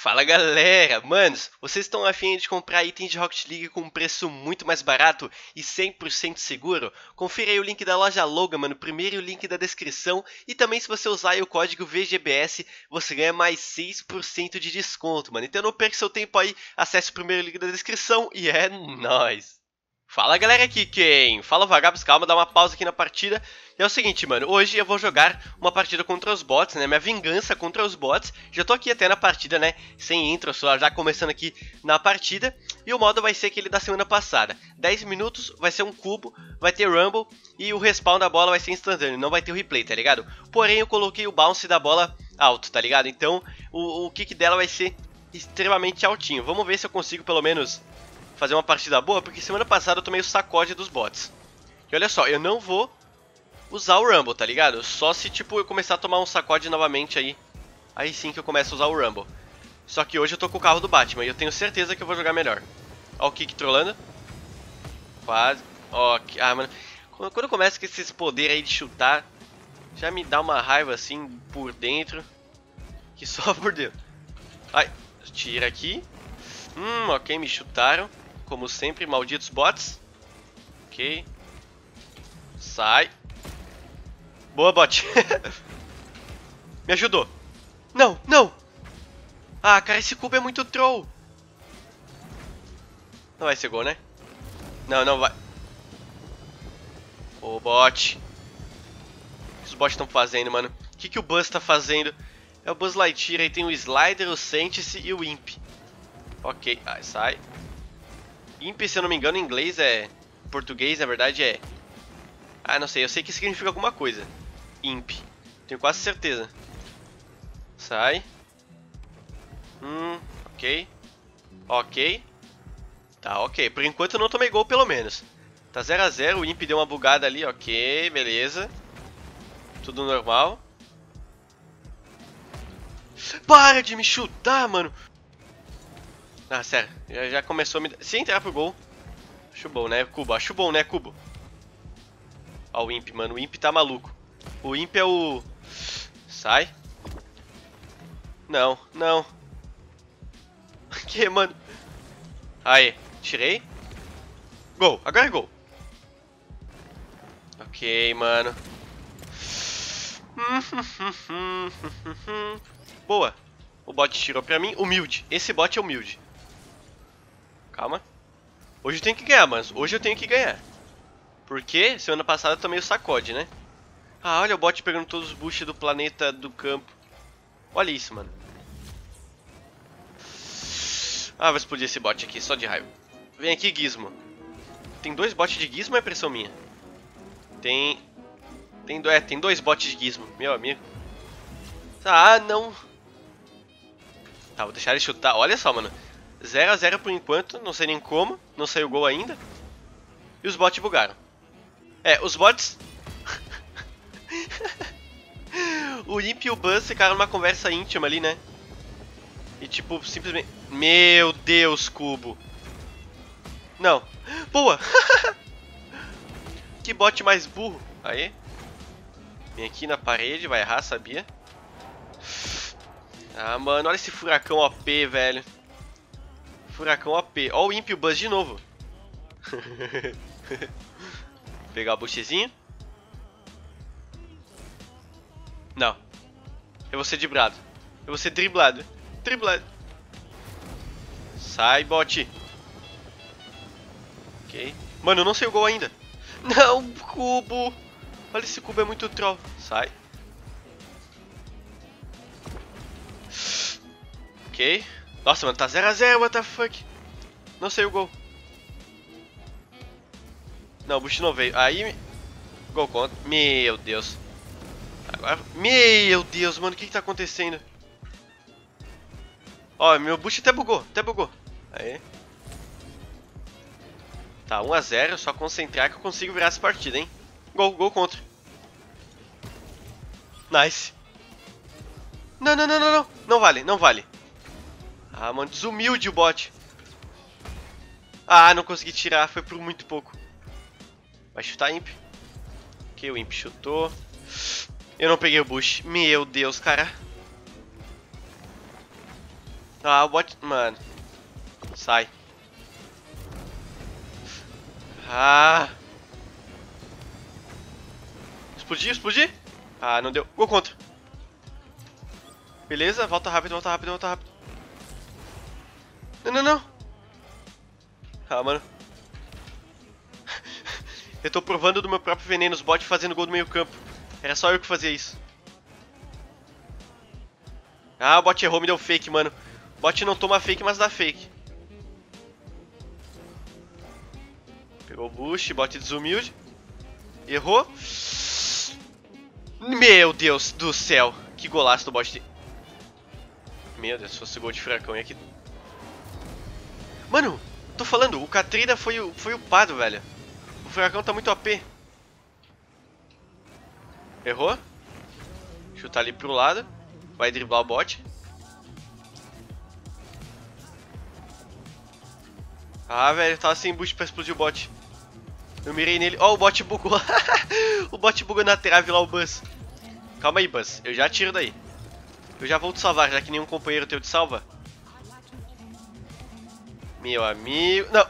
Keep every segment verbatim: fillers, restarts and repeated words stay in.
Fala galera, manos, vocês estão afim de comprar itens de Rocket League com um preço muito mais barato e cem por cento seguro? Confira aí o link da loja Logan, mano, primeiro o link da descrição e também se você usar aí o código V G B S, você ganha mais seis por cento de desconto, mano. Então não perca seu tempo aí, acesse o primeiro link da descrição e é nóis! Fala galera, aqui quem fala Vagabos, calma, dá uma pausa aqui na partida. E é o seguinte, mano, hoje eu vou jogar uma partida contra os bots, né, minha vingança contra os bots. Já tô aqui até na partida, né, sem intro, só já começando aqui na partida. E o modo vai ser aquele da semana passada, dez minutos, vai ser um cubo, vai ter rumble e o respawn da bola vai ser instantâneo, não vai ter o replay, tá ligado? Porém eu coloquei o bounce da bola alto, tá ligado? Então o, o kick dela vai ser extremamente altinho. Vamos ver se eu consigo pelo menos fazer uma partida boa, porque semana passada eu tomei o sacode dos bots. E olha só, eu não vou usar o Rumble, tá ligado? Só se tipo eu começar a tomar um sacode novamente aí, aí sim que eu começo a usar o Rumble. Só que hoje eu tô com o carro do Batman e eu tenho certeza que eu vou jogar melhor. Ó o kick trollando. Quase. Ó, ah, mano. Quando eu começo com esses poderes aí de chutar, já me dá uma raiva assim por dentro. Que só por dentro. Ai, tira aqui. Hum, ok, me chutaram. Como sempre, malditos bots. Ok. Sai. Boa, bot. Me ajudou. Não, não. Ah, cara, esse cubo é muito troll. Não vai ser gol, né? Não, não vai. Ô, bot. O que os bots estão fazendo, mano? O que, que o Buzz tá fazendo? É o Buzz Lightyear, aí tem o Slider, o Sentice e o Imp. Ok, ah, sai. Imp, se eu não me engano, em inglês é... Em português, na verdade, é... Ah, não sei, eu sei que significa alguma coisa. Imp. Tenho quase certeza. Sai. Hum, ok. Ok. Tá, ok. Por enquanto eu não tomei gol, pelo menos. Tá zero a zero, o Imp deu uma bugada ali, ok, beleza. Tudo normal. Para de me chutar, mano! Ah, sério, já, já começou a me... Se entrar pro gol, acho bom, né, Cubo? Acho bom, né, Cubo? Ó o Imp, mano, o Imp tá maluco. O Imp é o... Sai. Não, não. Que, mano? Aí, tirei. Gol, agora é gol. Ok, mano. Boa. O bot tirou pra mim. Humilde. Esse bot é humilde. Calma. Hoje eu tenho que ganhar, mas hoje eu tenho que ganhar. Porque semana passada eu tomei o sacode, né? Ah, olha o bot pegando todos os boosts do planeta do campo. Olha isso, mano. Ah, vou explodir esse bot aqui, só de raiva. Vem aqui, Gizmo. Tem dois bots de Gizmo ou é impressão minha? Tem... Tem, do... é, tem dois bots de Gizmo, meu amigo. Ah, não. Tá, vou deixar ele chutar. Olha só, mano. zero a zero por enquanto, não sei nem como. Não saiu o gol ainda. E os bots bugaram. É, os bots... O Imp e o Buzz ficaram numa conversa íntima ali, né? E tipo, simplesmente... Meu Deus, Cubo. Não. Boa! Que bot mais burro. Aí. Vem aqui na parede, vai errar, sabia? Ah, mano, olha esse furacão O P, velho. Furacão O P. Ó o Imp e o Buzz de novo. Pegar o boostzinho. Não. Eu vou ser driblado. Eu vou ser driblado. Driblado. Sai, bot. Ok. Mano, eu não sei o gol ainda. Não, cubo. Olha, esse cubo é muito troll. Sai. Ok. Nossa, mano, tá zero a zero, what the fuck. Não sei o gol. Não, o boost não veio. Aí... Gol contra. Meu Deus. Agora... Meu Deus, mano, o que que tá acontecendo? Ó, meu boost até bugou, até bugou. Aí. Tá, um a zero, só concentrar que eu consigo virar essa partida, hein. Gol, gol contra. Nice. Não, não, não, não, não. Não vale, não vale. Ah, mano, desumilde o bot. Ah, não consegui tirar, foi por muito pouco. Vai chutar Imp. Ok, o Imp chutou. Eu não peguei o boost. Meu Deus, cara. Ah, o bot... Mano. Sai. Ah. Explodir, explodir. Ah, não deu. Gol contra. Beleza, volta rápido, volta rápido, volta rápido. Não, não, não. Ah, mano. Eu tô provando do meu próprio veneno, os bots fazendo gol do meio campo. Era só eu que fazia isso. Ah, o bot errou, me deu fake, mano. O bot não toma fake, mas dá fake. Pegou o boost, bot desumilde. Errou. Meu Deus do céu. Que golaço do bot. Meu Deus, se fosse gol de furacão ia aqui. Mano, tô falando, o Katrina foi, foi upado, velho. O furacão tá muito A P. Errou. Chutar ali pro lado. Vai driblar o bot. Ah, velho, tava sem boost pra explodir o bot. Eu mirei nele. Ó, oh, o bot bugou. O bot bugou na trave lá, o Buzz. Calma aí, Buzz. Eu já tiro daí. Eu já vou te salvar, já que nenhum companheiro teu te salva. Meu amigo... Não.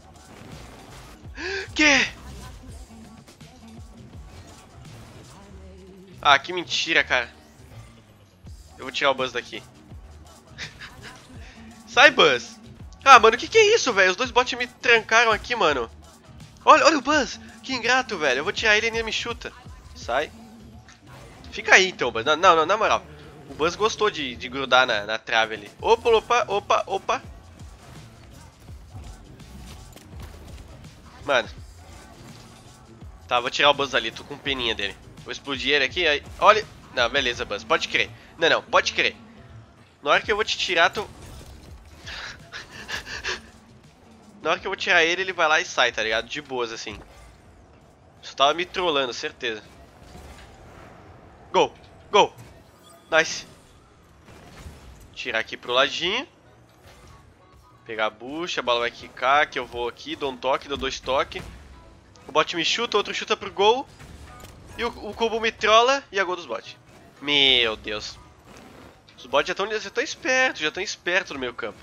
Que? Ah, que mentira, cara. Eu vou tirar o Buzz daqui. Sai, Buzz. Ah, mano, que que é isso, velho? Os dois bots me trancaram aqui, mano. Olha, olha o Buzz. Que ingrato, velho. Eu vou tirar ele e ele me chuta. Sai. Fica aí, então, Buzz. Não, não, na moral. O Buzz gostou de, de grudar na, na trave ali. Opa, opa, opa, opa. Mano. Tá, vou tirar o Buzz ali. Tô com peninha dele. Vou explodir ele aqui. Aí, olha. Não, beleza, Buzz. Pode crer. Não, não. Pode crer. Na hora que eu vou te tirar, tu... Na hora que eu vou tirar ele, ele vai lá e sai, tá ligado? De boas, assim. Só tava me trollando, certeza. Gol! Gol! Nice! Tirar aqui pro ladinho. Pegar a bucha, a bola vai quicar, que eu vou aqui, dou um toque, dou dois toques. O bot me chuta, outro chuta pro gol. E o, o cubo me trolla e é gol dos bots. Meu Deus. Os bots já estão já tão espertos, já estão espertos no meio campo.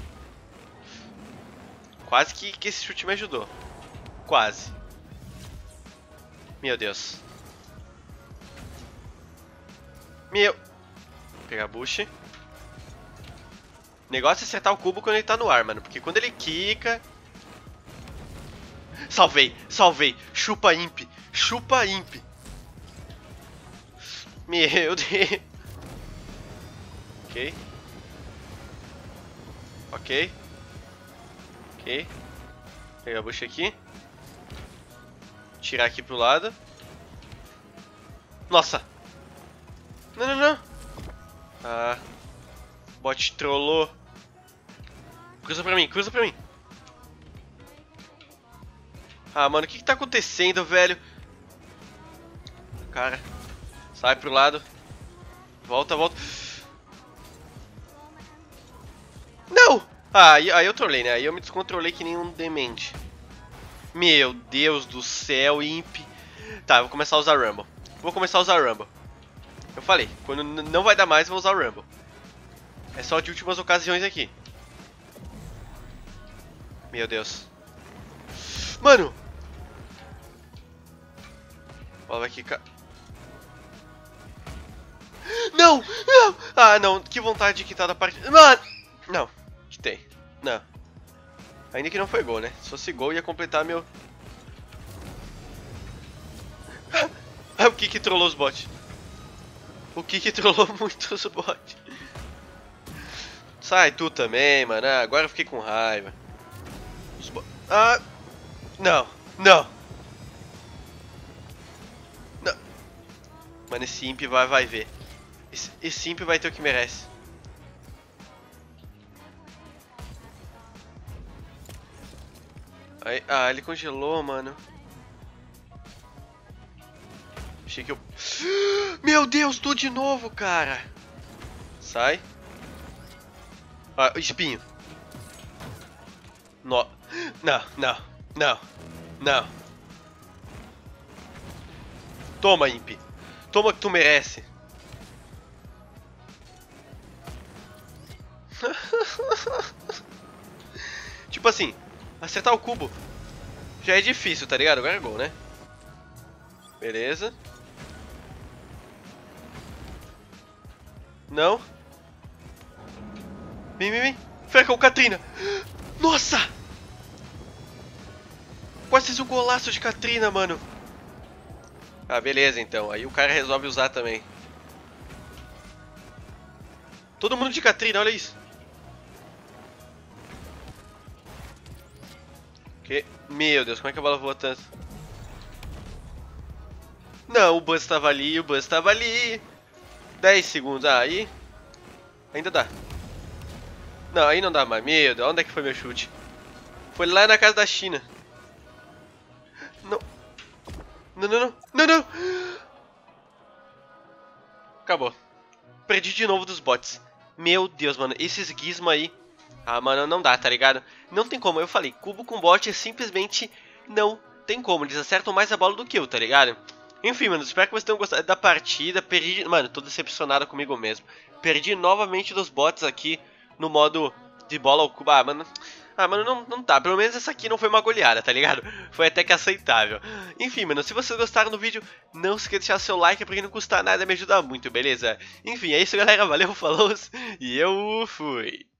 Quase que, que esse chute me ajudou. Quase. Meu Deus. Meu. Vou pegar a bush. O negócio é acertar o cubo quando ele tá no ar, mano. Porque quando ele quica... Salvei, salvei. Chupa imp. Chupa imp. Meu Deus. Ok. Ok. Ok. Pegar a bucha aqui. Tirar aqui pro lado. Nossa. Não, não, não. Ah. Bot trollou. Cruza pra mim, cruza pra mim. Ah, mano, o que que tá acontecendo, velho? Cara. Sai pro lado. Volta, volta. Não! Ah, aí, aí eu trolei, né? Aí eu me descontrolei que nem um demente. Meu Deus do céu, imp. Tá, eu vou começar a usar Rumble. Vou começar a usar Rumble. Eu falei, quando não vai dar mais, eu vou usar o Rumble. É só de últimas ocasiões aqui. Meu Deus. Mano! Bola vai quicar. Não! Não! Ah, não. Que vontade de quitar da partida. Mano! Não. Quitei. Não. Ainda que não foi gol, né? Se fosse gol, ia completar meu... Ah, o Kiki trollou os bots. O Kiki trollou muito os bots. Sai tu também, mano. Ah, agora eu fiquei com raiva. Os bo... Ah! Não. Não. Não. Mano, esse imp vai, vai ver. Esse, esse imp vai ter o que merece. Aí, ah, ele congelou, mano. Achei que eu... Meu Deus, tô de novo, cara. Sai. Ah, espinho. No... Não, não, não, não. Toma, imp. Toma que tu merece. Tipo assim, acertar o cubo já é difícil, tá ligado? Agora é gol, né? Beleza. Não. Vem, vem, vem. Feca o Katrina. Nossa! Quase fiz um golaço de Katrina, mano. Ah, beleza então. Aí o cara resolve usar também. Todo mundo de Katrina, olha isso. Que... Meu Deus, como é que a bola voa tanto? Não, o Buzz tava ali, o Buzz tava ali. dez segundos, ah, aí... Ainda dá. Não, aí não dá mais. Meu Deus, onde é que foi meu chute? Foi lá na casa da China. Não. Não, não, não. Não, não. Acabou. Perdi de novo dos bots. Meu Deus, mano. Esses gizmos aí... Ah, mano, não dá, tá ligado? Não tem como. Eu falei, cubo com bot é simplesmente não tem como. Eles acertam mais a bola do que eu, tá ligado? Enfim, mano, espero que vocês tenham gostado da partida. Perdi... Mano, tô decepcionado comigo mesmo. Perdi novamente dos bots aqui no modo de bola ao cubo. Ah, mano... Ah, mano, não, não tá. Pelo menos essa aqui não foi uma goleada, tá ligado? Foi até que aceitável. Enfim, mano, se vocês gostaram do vídeo, não se esqueça de deixar seu like, porque não custa nada, me ajuda muito, beleza? Enfim, é isso, galera. Valeu, falou, e eu fui.